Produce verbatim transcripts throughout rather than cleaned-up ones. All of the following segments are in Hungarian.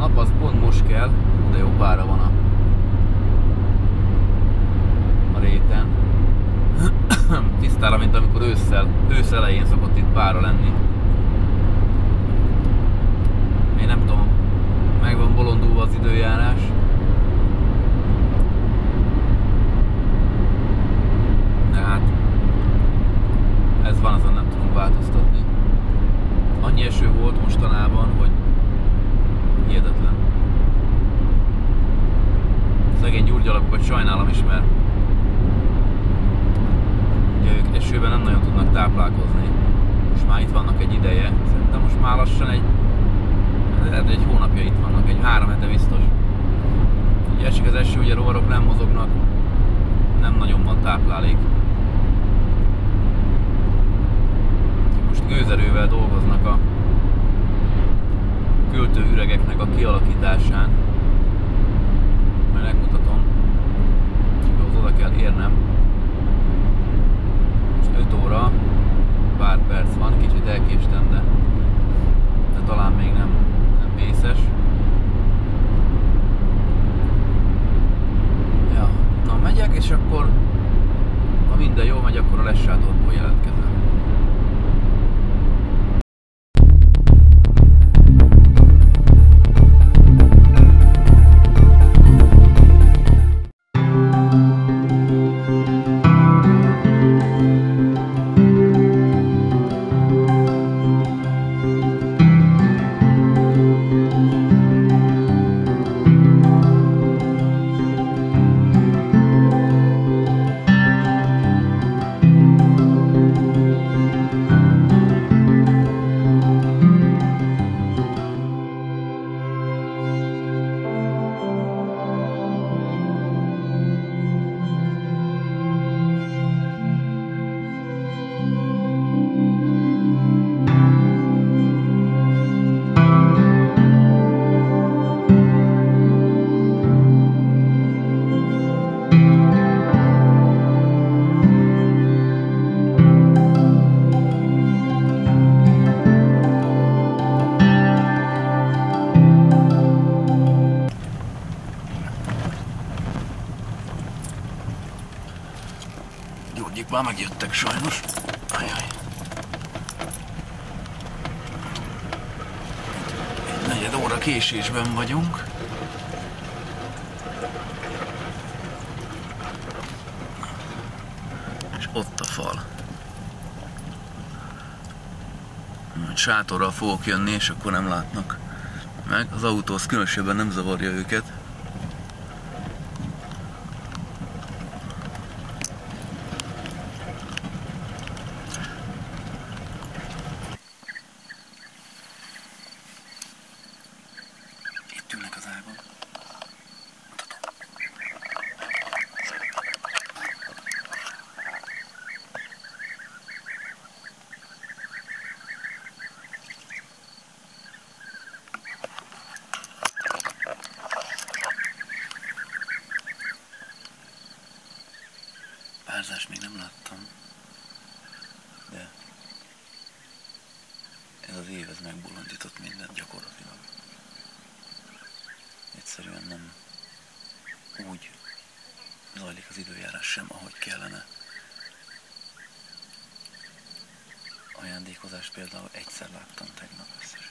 nap az pont most kell, de jó pára van a, a réten. Tisztára, mint amikor ősszel, ősz elején szokott itt pára lenni. Én nem tudom, meg van bolondulva az időjárás. De hát ez van, azon nem tudunk változtatni. Annyi eső volt mostanában, hogy hihetetlen. Szegény gyurgyalapokat sajnálom is, mert ugye ők esőben nem nagyon tudnak táplálkozni. Most már itt vannak egy ideje, szerintem most már lassan egy, lehet egy hónapja itt vannak, egy három hete biztos. Ugye esik az eső, ugye rovarok nem mozognak, nem nagyon van táplálék. Most gőzerővel dolgoznak a költőüregeknek a kialakításán. Majd megmutatom, csak ahhoz oda kell érnem. Most öt óra, pár perc van, kicsit elkéstem, de, de talán még nem, nem vészes. Ja, na megyek, és akkor ha minden jól megy, akkor a lessátorból jelentkezem. Gyurgyik már megjöttek sajnos. Ajaj. Egy negyed óra késésben vagyunk. És ott a fal. Sátorral fogok jönni, és akkor nem látnak meg. Az autó az különösebben nem zavarja őket. Párzást még nem láttam, de ez az év ez megbolondított mindent gyakorlatilag. Egyszerűen nem úgy zajlik az időjárás sem, ahogy kellene. Ajándékozást például egyszer láttam tegnap összesen.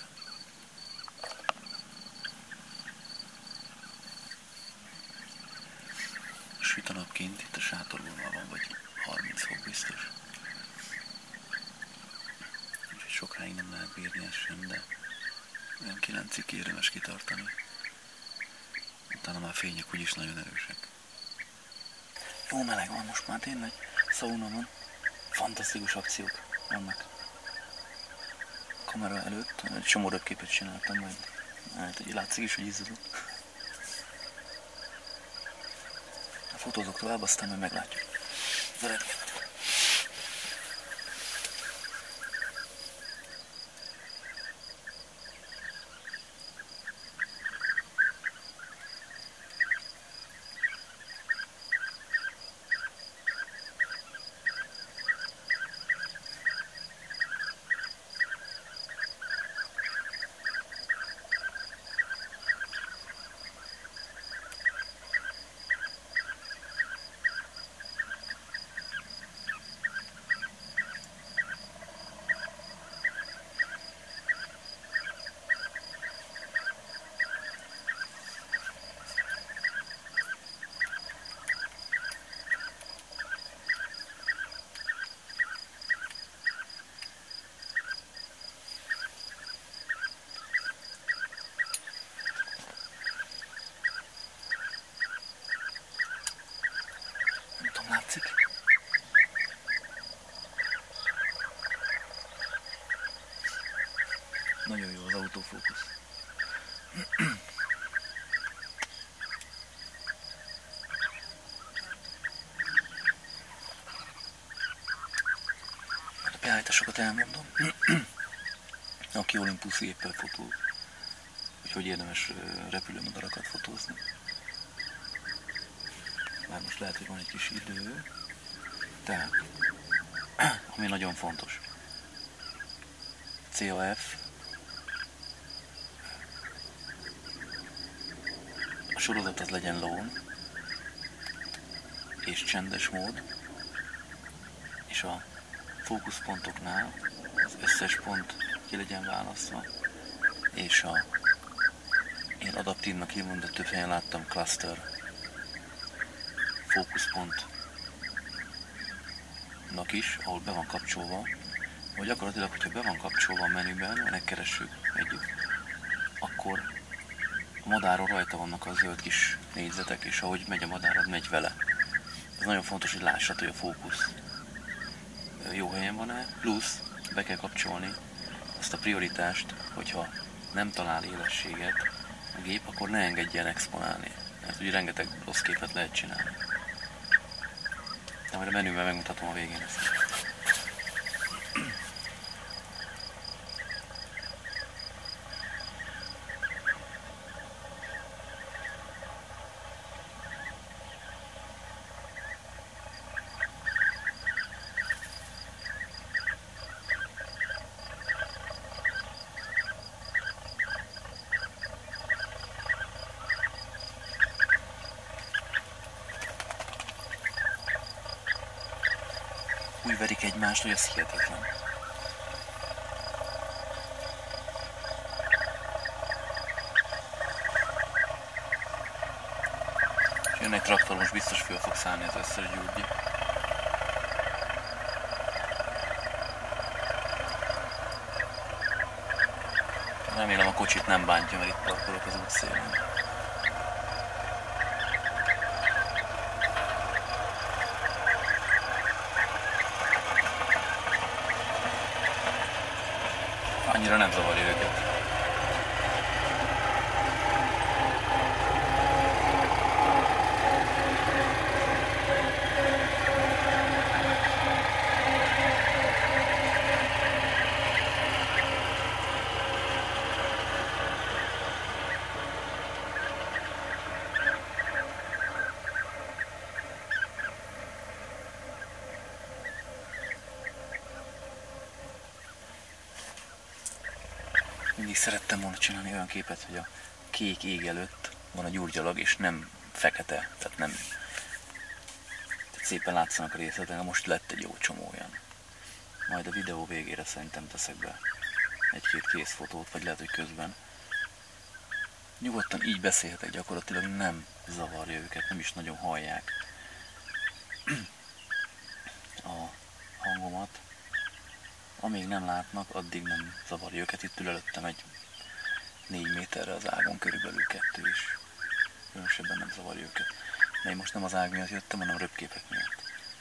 Süt a nap kint, itt a sátorban van, vagy harminc fok biztos. Úgyhogy sokáig nem lehet bírni ezt sem, de olyan kilencig érdemes kitartani. Utána már fények úgyis nagyon erősek. Jó meleg van most már tényleg, szauna van. Fantasztikus akciók vannak. A kamera előtt egy csomó röpképet csináltam, majd hát, ugye látszik is, hogy izzadott. Fotózok tovább, aztán majd meglátjuk az eredményt. állításokat elmondom. Aki Olympus géppel fotó, hogy hogy érdemes repülőmadarakat fotózni. Már most lehet, hogy van egy kis idő. Tehát, ami nagyon fontos. cé á ef. A sorozat az legyen lón, és csendes mód, és a fókuszpontoknál az összes pont ki legyen választva, és a én adaptívnak hívom, de több helyen láttam cluster fókuszpontnak is, ahol be van kapcsolva, vagy gyakorlatilag, hogyha be van kapcsolva a menüben, megkeressük együtt, akkor a madáron rajta vannak a zöld kis négyzetek, és ahogy megy a madár, az megy vele. Ez nagyon fontos, hogy lássad, hogy a fókusz jó helyen van-e, plusz be kell kapcsolni azt a prioritást, hogyha nem talál élességet a gép, akkor ne engedjen exponálni, mert ugye rengeteg rossz képet lehet csinálni. De majd a menüben megmutatom a végén ezt. Úgy verik egymást, hogy ez hihetetlen. És jön egy traktor, most biztos föl fog szállni az összes gyúrgyi. Remélem a kocsit nem bántja, mert itt parkolok az útszélén. Annyira nem zavarja őket. Mindig szerettem volna csinálni olyan képet, hogy a kék ég előtt van a gyurgyalag, és nem fekete, tehát nem tehát szépen látszanak a részletek, de most lett egy jó csomó olyan. Majd a videó végére szerintem teszek be egy-két készfotót, vagy lehet, hogy közben. Nyugodtan így beszélhetek, gyakorlatilag nem zavarja őket, nem is nagyon hallják a hangomat. Amíg nem látnak, addig nem zavarja őket. Itt ül előttem egy négy méterre az ágon, körülbelül kettő is. Különösebben nem zavarja őket. De én most nem az ág miatt jöttem, hanem röpképek miatt.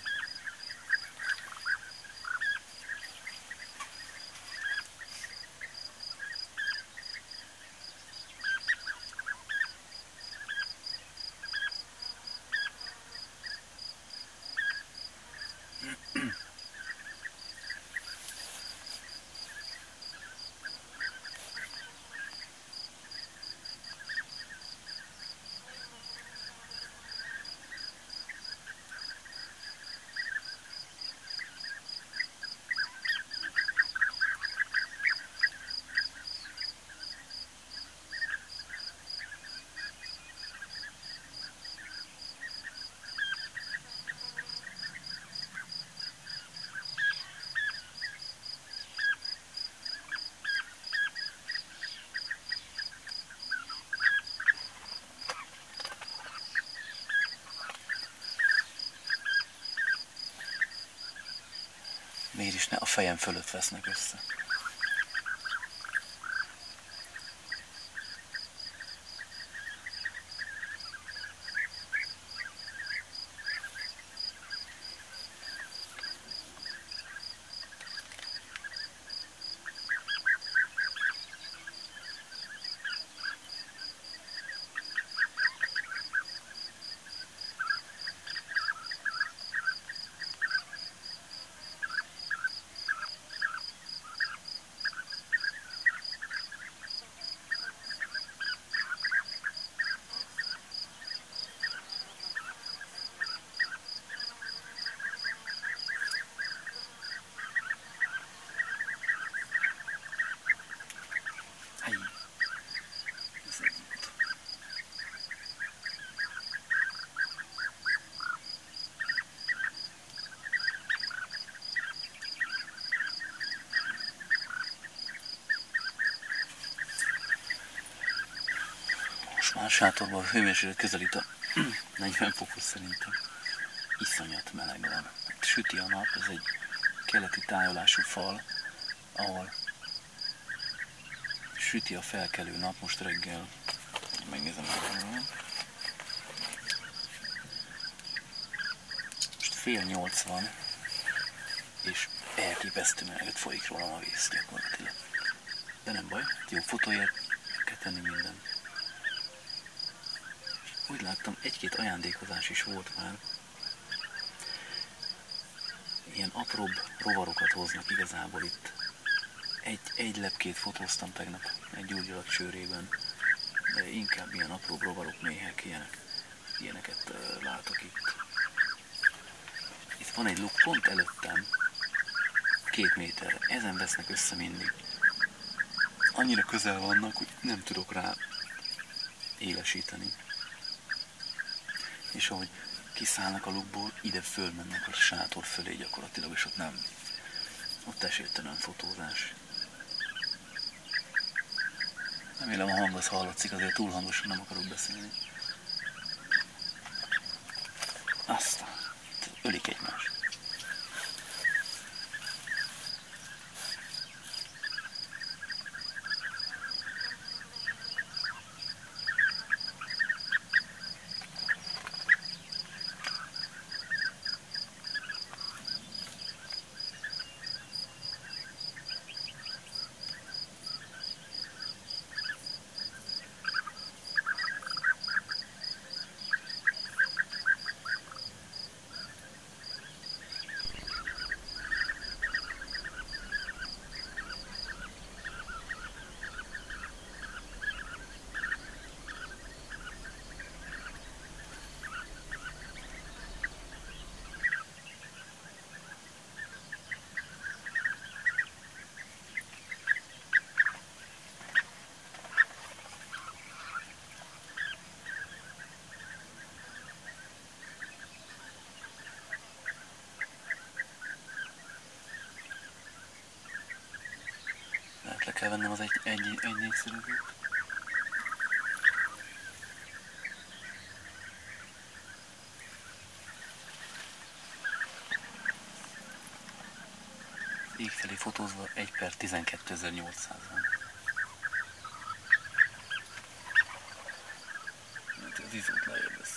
Miért is ne a fejem fölött vesznek össze? Most már a sátorban a hőmérséklet közelít a negyven fokhoz szerintem. Iszonyat meleg van. Süti a nap, ez egy keleti tájolású fal, ahol süti a felkelő nap. Most reggel megnézem meg. Most fél nyolc van, és elképesztő meleget folyik rólam a víz gyakorlatilag. De nem baj, jó fotóért kell tenni minden. Úgy láttam, egy-két ajándékozás is volt már. Ilyen apróbb rovarokat hoznak igazából itt. Egy, egy lepkét fotóztam tegnap egy gyógyalat csőrében, de inkább ilyen apróbb rovarok, méhek, ilyenek, ilyeneket uh, látok itt. Itt van egy luk pont előttem, két méterre, ezen vesznek össze mindig. Annyira közel vannak, hogy nem tudok rá élesíteni. És ahogy kiszállnak a lukból, ide fölmennek a sátor fölé gyakorlatilag, és ott nem, ott esélytelen fotózás. Remélem a hang az hallatszik, azért túl hangosan nem akarok beszélni. Aztán ölik egymást. Le kell vennem az egy, egy, egy négyszerűt. Ég felé fotózva egy perc tizenkétezer-nyolcszáz van. Az izót lejjebb lesz.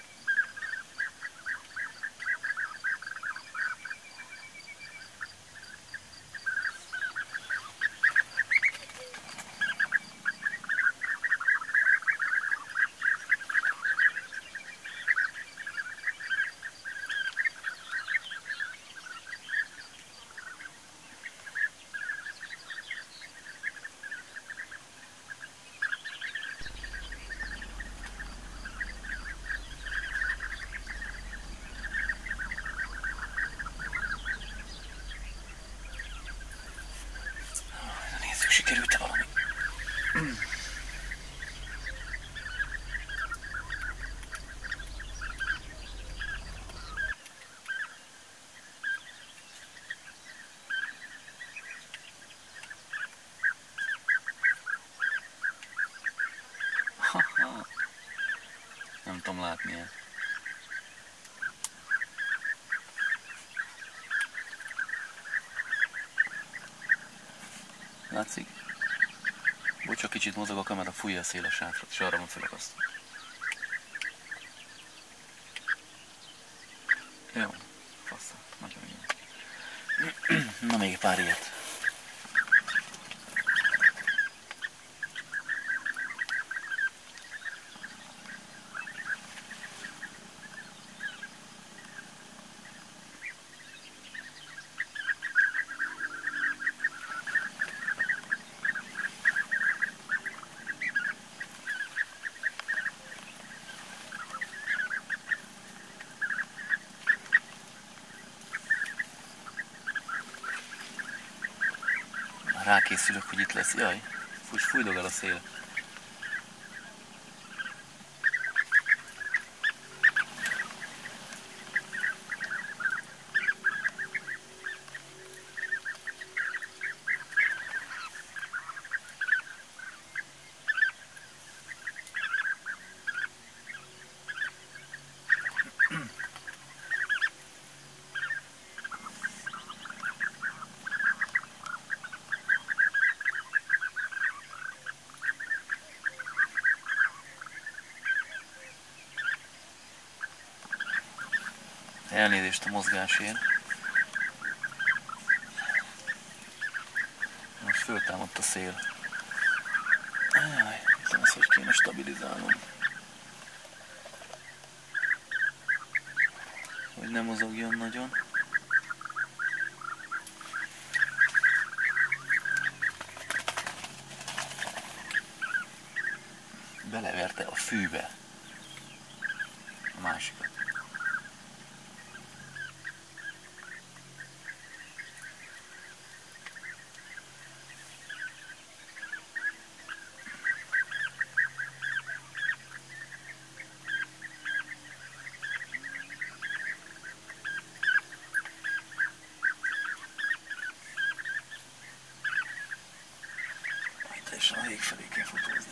Sikerült-e valami? Nem tudom látni el. Látszik? Bocs, kicsit mozog a kamera, fújja a szél a sátrat, és arra van felakasztva. Jó, fasz, nagyon jó. Na még pár ilyet. Rákészülök, hogy itt lesz. Jaj, most fújdog el a szél. Elnézést a mozgásért. Most föltámadt a szél. Jaj, nem tudom, ezt hogy kéne stabilizálnom. Hogy nem mozogjon nagyon. Beleverte a fűbe a másikat. Majd teljesen a ég felé kell fotózni.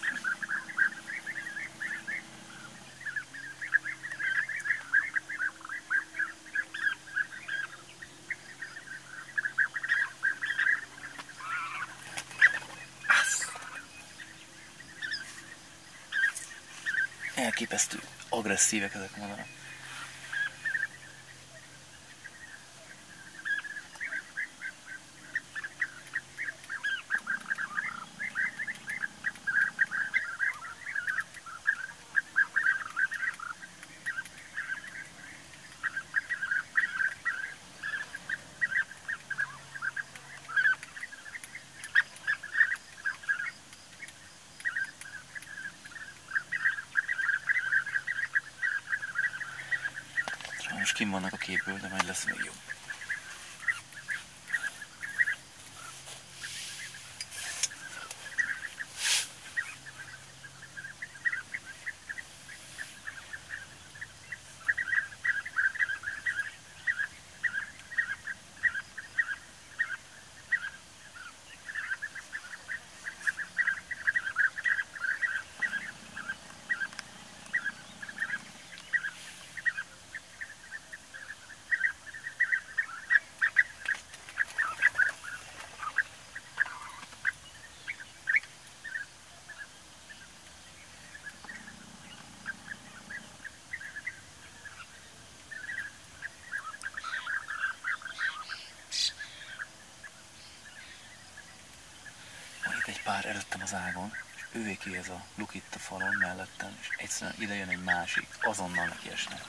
Elképesztő agresszívek ezek a madarak. Most kim vannak a képből, de majd lesz még jobb. Egy pár előttem az ágon, és ővéké ez a luk itt a falon mellettem, és egyszerűen ide jön egy másik, azonnal neki esnek.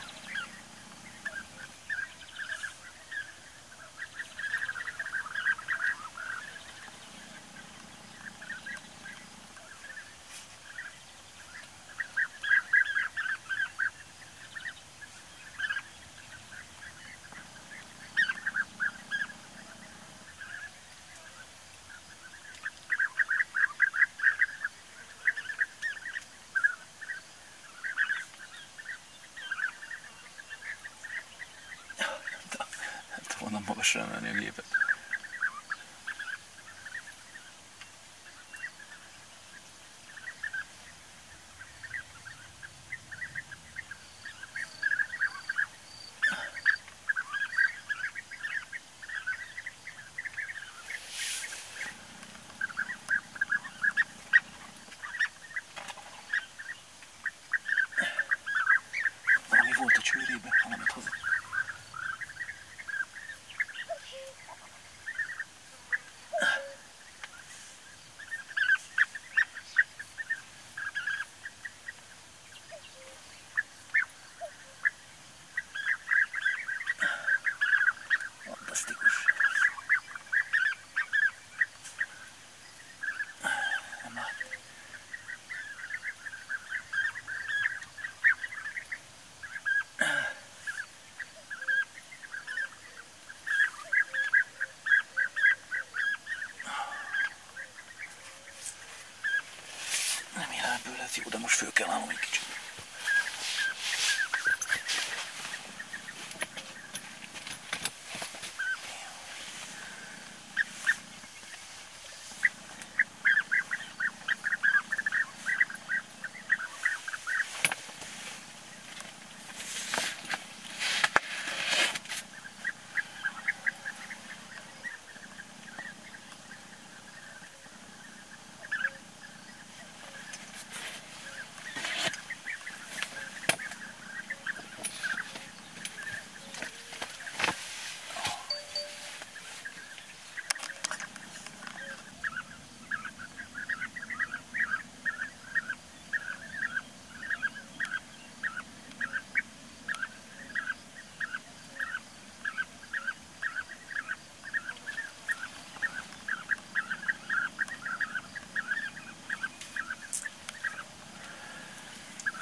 Onnan magasra emelni a gépet. Valami volt a csőrébe, valamit hozott. Jó, de most föl kell állnom egy kicsit.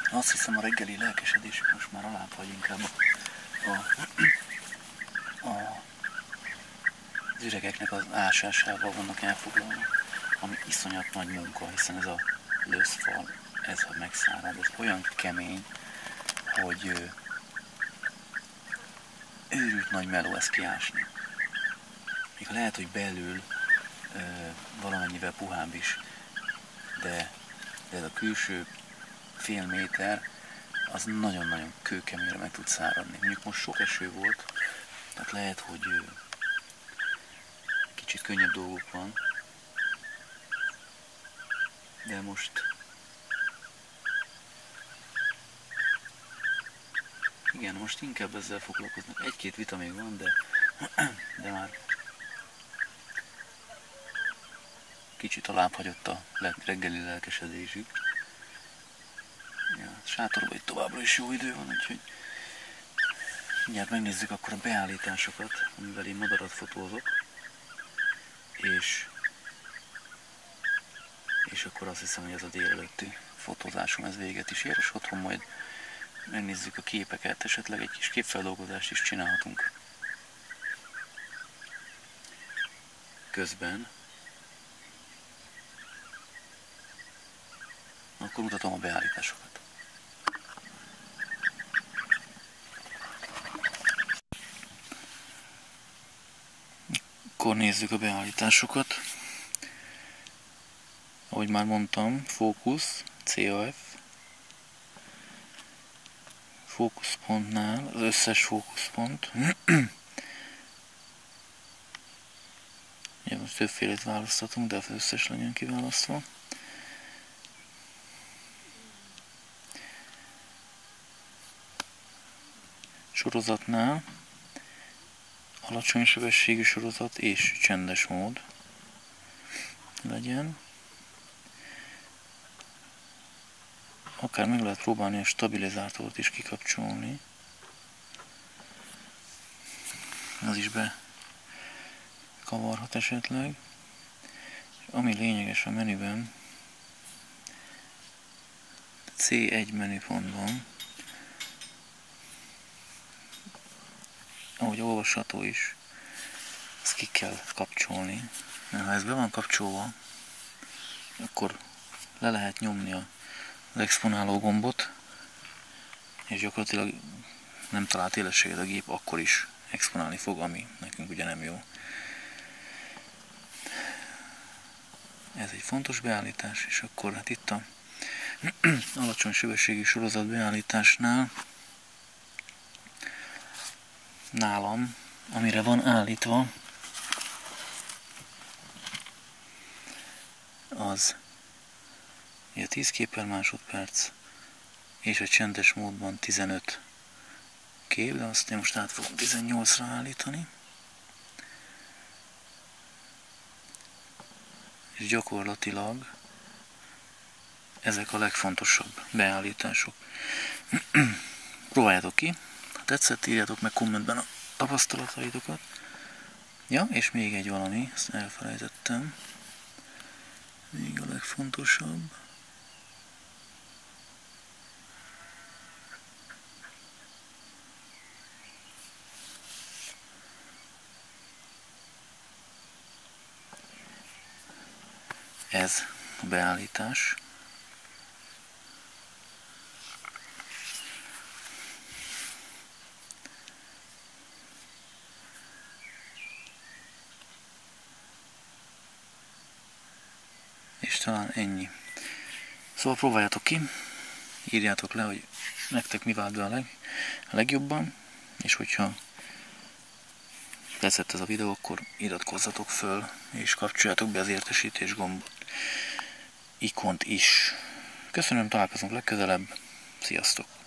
Azt hiszem, a reggeli lelkesedésük most már alább, vagy inkább a, a, az üregeknek az ásásával vannak elfoglalva, ami iszonyat nagy munka, hiszen ez a löszfal, ez ha megszárad, ez olyan kemény, hogy ő, őrült nagy meló ezt kiásni. Még lehet, hogy belül ö, valamennyivel puhább is, de, de ez a külső fél méter, az nagyon-nagyon kőkeményre meg tud száradni. Mondjuk most sok eső volt, tehát lehet, hogy ö, kicsit könnyebb dolgok van, de most igen, most inkább ezzel foglalkoznak. Egy-két vita még van, de, de már kicsit alább hagyott a reggeli lelkesedésük. Ja, sátorban itt továbbra is jó idő van, úgyhogy mindjárt megnézzük akkor a beállításokat, amivel én madarat fotózok. És, és akkor azt hiszem, hogy ez a délelőtti fotózásom ez véget is ér, és otthon majd megnézzük a képeket, esetleg egy kis képfeldolgozást is csinálhatunk. Közben akkor mutatom a beállításokat. Akkor nézzük a beállításokat. Ahogy már mondtam, fókusz, cé á ef. Fókuszpontnál az összes fókuszpont. Ja, most többfélét választhatunk, de az összes legyen kiválasztva. Sorozatnál alacsony sebességű sorozat és csendes mód legyen. Akár meg lehet próbálni a stabilizátort is kikapcsolni. Az is bekavarhat esetleg. Ami lényeges a menüben, cé egy menüpontban, ahogy olvasható is, ezt ki kell kapcsolni. Mert ha ez be van kapcsolva, akkor le lehet nyomni a az exponáló gombot, és gyakorlatilag nem talált élességet a gép, akkor is exponálni fog, ami nekünk ugye nem jó. Ez egy fontos beállítás, és akkor hát itt a alacsony sebességű sorozat beállításnál nálam, amire van állítva, az a tíz kép per másodperc, és a csendes módban tizenöt kép, de azt én most át fogom tizennyolcra állítani. És gyakorlatilag ezek a legfontosabb beállítások. Próbáljátok ki, ha tetszett, írjátok meg kommentben a tapasztalataitokat. Ja, és még egy valami, ezt elfelejtettem. Még a legfontosabb. Ez a beállítás. És talán ennyi. Szóval próbáljátok ki, írjátok le, hogy nektek mi vált be a, leg, a legjobban, és hogyha tetszett ez a videó, akkor iratkozzatok föl, és kapcsoljátok be az értesítés gombot, ikont is. Köszönöm, találkozunk legközelebb, sziasztok!